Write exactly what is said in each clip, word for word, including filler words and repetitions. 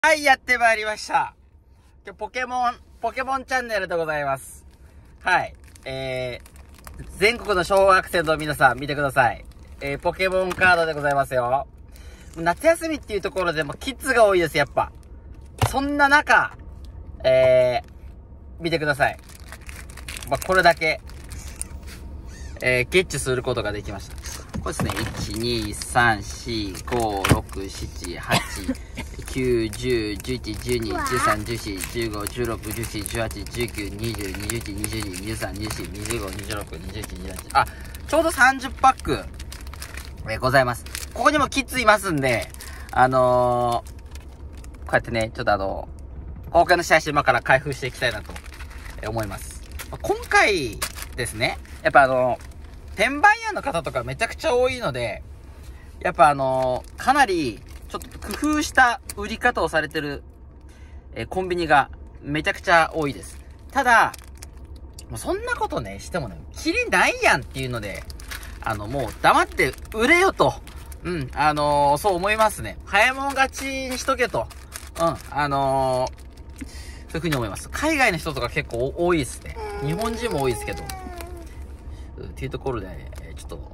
はい、やってまいりました。今日ポケモン、ポケモンチャンネルでございます。はい。えー、全国の小学生の皆さん見てください。えー、ポケモンカードでございますよ。夏休みっていうところでもキッズが多いです、やっぱ。そんな中、えー、見てください。まあ、これだけ、えー、ゲッチュすることができました。これですね、いち、に、さん、よん、ご、ろく、なな、はち、きゅう、じゅう、じゅういち、じゅうに、じゅうさん、じゅうよん、じゅうご、じゅうろく、じゅうなな、じゅうはち、じゅうきゅう、にじゅう、にじゅういち、にじゅうに、にじゅうさん、にじゅうよん、にじゅうご、にじゅうろく、にじゅうなな、にじゅうはち。あ、ちょうどさんじゅうパック、えー、ございます。ここにもキッズいますんで、あのー、こうやってね、ちょっとあの、公開の試合して今から開封していきたいなと思います。今回ですね、やっぱあの、転売屋の方とかめちゃくちゃ多いので、やっぱあのー、かなりちょっと工夫した売り方をされてる、えー、コンビニがめちゃくちゃ多いです。ただ、もうそんなことね、してもね、キリないやんっていうので、あの、もう黙って売れよと。うん、あのー、そう思いますね。早いもん勝ちにしとけと。うん、あのー、そういう風に思います。海外の人とか結構多いですね。日本人も多いですけど。っていうところで、えー、ちょっと、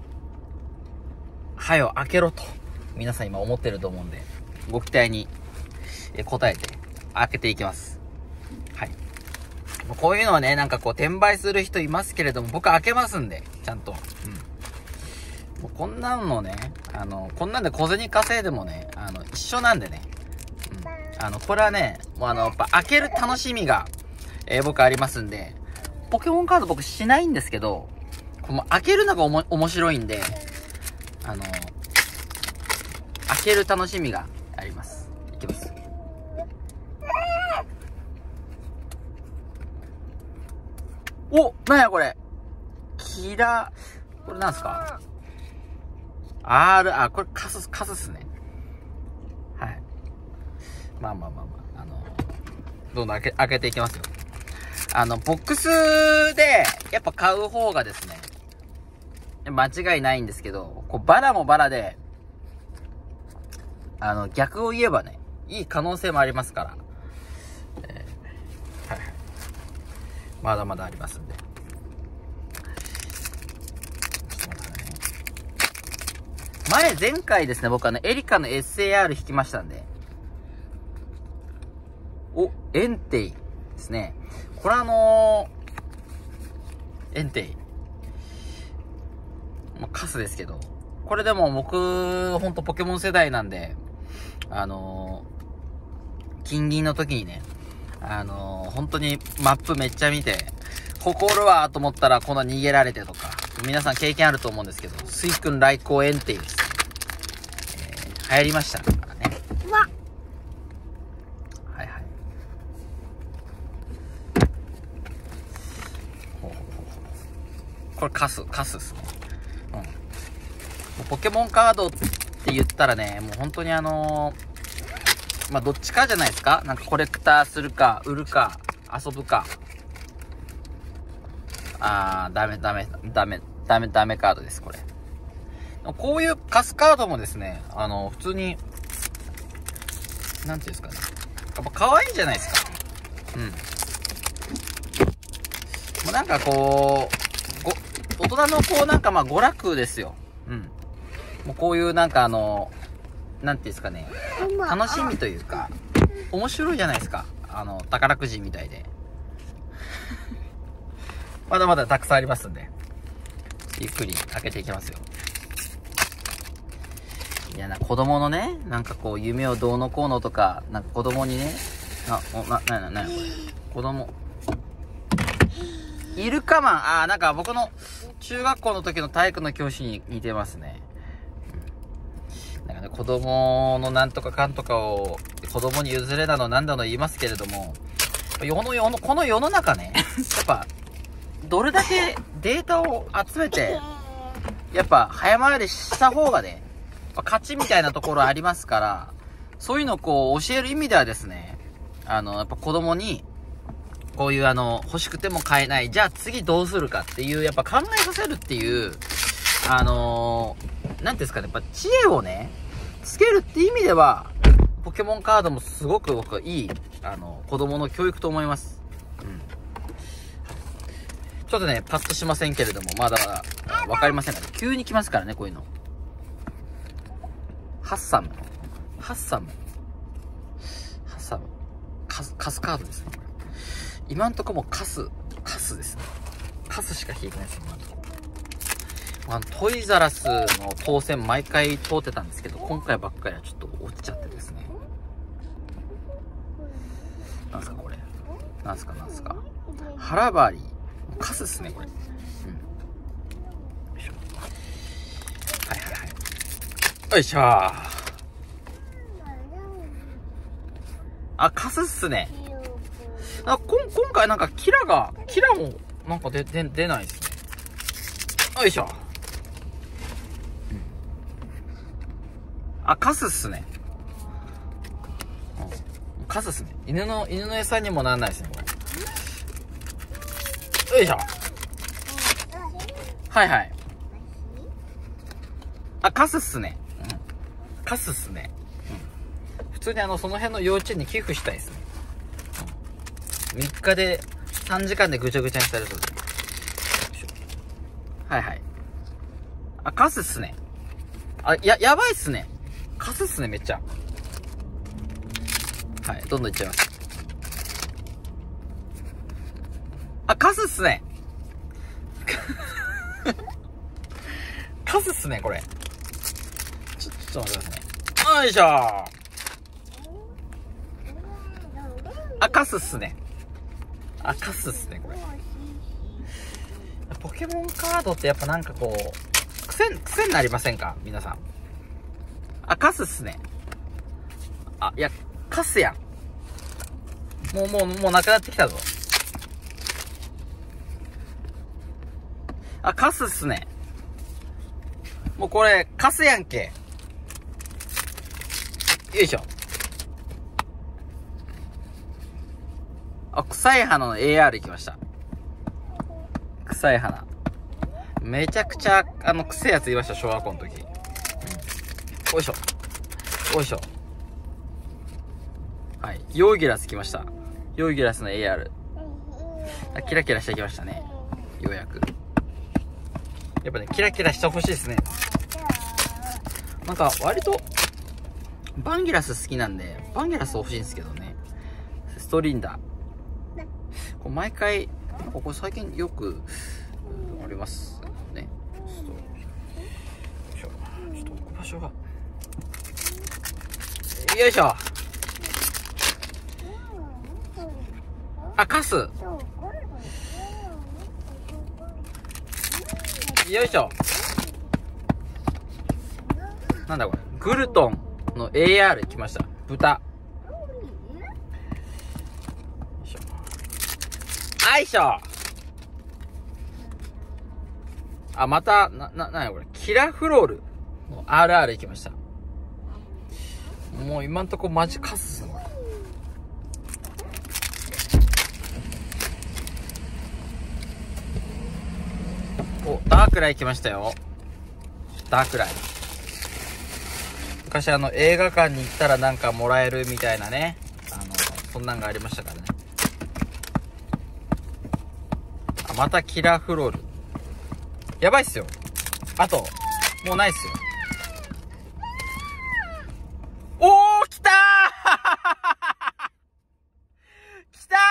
はよ開けろと、皆さん今思ってると思うんで、ご期待に、えー、応えて、開けていきます。はい。こういうのはね、なんかこう、転売する人いますけれども、僕開けますんで、ちゃんと。うん。もうこんなのね、あの、こんなんで小銭稼いでもね、あの、一緒なんでね。うん。あの、これはね、もうあの、やっぱ開ける楽しみが、えー、僕ありますんで、ポケモンカード僕しないんですけど、この開けるのがおも面白いんで、あの、開ける楽しみがあります。いきます。お、なんやこれ。キラー、これなんすか ?R、あ、これカス、カスっすね。はい。まあまあまあまあ、あの、どんどん開け、開けていきますよ。あの、ボックスで、やっぱ買う方がですね、間違いないんですけど、こうバラもバラで、あの、逆を言えばね、いい可能性もありますから、えー、はい。まだまだありますんで。ちょっと待ってね。前、前回ですね、僕あの、エリカの エスエーアール 引きましたんで、お、エンテイですね。これあのー、エンテイ。まあ、カスですけど。これでも僕、ほんとポケモン世代なんで、あのー、金銀の時にね、あのー、本当にマップめっちゃ見て、ここおるわと思ったらこんな逃げられてとか、皆さん経験あると思うんですけど、スイ君来光エンテイです。えー、流行りましたからね。うわはいはい。ほうほうほう。これカス、カスですね。うん。ポケモンカードって言ったらね、もう本当にあのー、まあ、どっちかじゃないですか？なんかコレクターするか、売るか、遊ぶか。あー、ダメダメ、ダメ、ダメ、ダメカードです、これ。こういうカスカードもですね、あの、普通に、なんていうんですかね。やっぱ可愛いじゃないですか。うん。もうなんかこう、ご、大人のこうなんかまあ娯楽ですよ。うん。もうこういうなんかあの、なんていうんですかね、楽しみというか、面白いじゃないですか。あの、宝くじみたいで。まだまだたくさんありますんで、ゆっくり開けていきますよ。いやな、子供のね、なんかこう、夢をどうのこうのとか、なんか子供にね、な、な、な、な、なやこれ。子供。イルカマン、あー、なんか僕の中学校の時の体育の教師に似てますね。なんかね、子供のなんとかかんとかを子供に譲れだのなんだの言いますけれども、世の世のこの世の中ね、やっぱどれだけデータを集めてやっぱ早回りした方がね、勝ちみたいなところありますから、そういうのをこう教える意味ではですね、あのやっぱ子供にこういうあの欲しくても買えない、じゃあ次どうするかっていうやっぱ考えさせるっていう、あのー、なんていうんですかね、やっぱ知恵をね、つけるって意味では、 ポケモンカードもすごく僕はいい、あの、子供の教育と思います。うん。ちょっとね、パッとしませんけれども、まだ、わかりませんから、急に来ますからね、こういうの。ハッサム。ハッサム。ハッサム。カス、カスカードですね。今んとこもカス、カスですね。カスしか引いてないです、今んとこ。あの、トイザラスの当選毎回通ってたんですけど、今回ばっかりはちょっと落ちちゃってですね。なんすかこれ。なんすかなんすか。ハラバリー。カスっすね、これ。うん。よいしょ。はいはいはい。よいしょー。あ、カスっすね。あ、こん、今回なんかキラが、キラもなんか出、出、出ないですね。よいしょ。うん、あ、カスっすね。うん、カスっすね。犬の、犬の餌にもならないですね、これ。よいしょ。はいはい。あ、カスっすね。うん。カスっすね。うん。普通にあの、その辺の幼稚園に寄付したいですね。うん、みっかで、さんじかんでぐちゃぐちゃにされそうです。はいはい。あ、カスっすね。あ、や、やばいっすね。カスっすね、めっちゃ。はい、どんどんいっちゃいます。あ、カスっすね。カスっすね、これ。ちょ、ちょっと待ってくださいね。よいしょー。あ、カスっすね。あ、カスっすね、これ。ポケモンカードってやっぱなんかこう、癖、癖になりませんか皆さん。あ、カスっすね。あ、いや、カスやん。もう、もう、もうなくなってきたぞ。あ、カスっすね。もうこれ、カスやんけ。よいしょ。あ、臭い花の エーアール 行きました。臭い花。めちゃくちゃ、あの、臭いやつ言いました、小学校の時。うん、よいしょ。よいしょ。はい。ヨーギラス来ました。ヨーギラスの エーアール。あ、キラキラしてきましたね。ようやく。やっぱね、キラキラしてほしいですね。なんか、割と、バンギラス好きなんで、バンギラス欲しいんですけどね。ストリンダー。こう毎回、ここ最近よく、ありますね。ちょっと、ちょっと置く場所が。よいしょ。あ、カス。よいしょ。なんだこれ。グルトンの エーアール 来ました。豚。あいしょ。あ、また、な、な、なにこれ。キラフロールの アールアール 行きました。もう今んとこマジカスっすね、これ。お、ダークライ来ましたよ。ダークライ。昔あの映画館に行ったらなんかもらえるみたいなね。あの、そんなんがありましたからね。あ、またキラフロール。やばいっすよ。あと、もうないっすよ。おー、来たー来た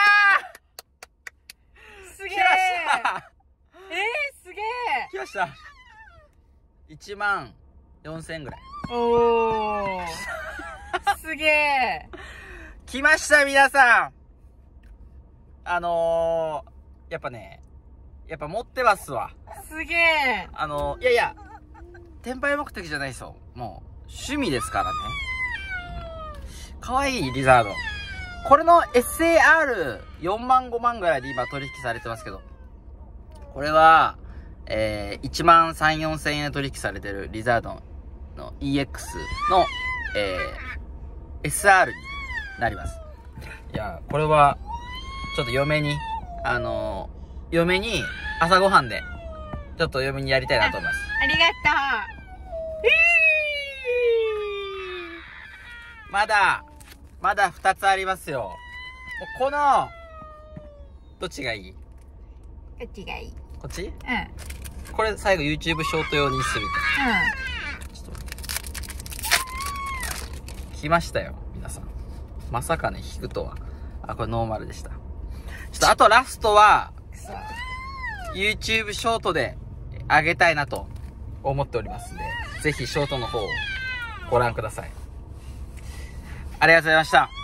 ーすげー。 来ましたえー、すげー。 来ました。いちまんよんせんぐらい。 おー。すげー。 来ました皆さん。あのー、やっぱね、やっぱ持ってますわ。 すげー。 あのー、いやいや、転売目的じゃないですよ。もう、趣味ですからね。かわいいリザード。これの エスエーアールよんまんごまんぐらいで今取引されてますけど。これは、えー、いちまんさん、よんせんえんで取引されてるリザードの イーエックス の、えー、エスアール になります。いや、これは、ちょっと嫁に、あのー、嫁に朝ごはんで、ちょっと嫁にやりたいなと思います。 ありがとう。 まだ、まだ二つありますよ。もうこの、どっちがいい？ こっちがいい。 こっち？ うん。うん。 これ最後 YouTube ショート用にするみたいな。ちょっと。来ましたよ、皆さん。まさかね、引くとは。あ、これノーマルでした。ちょっとあとラストは、 くそ。 YouTube ショートであげたいなと思っておりますんで、ぜひショートの方をご覧ください。ありがとうございました。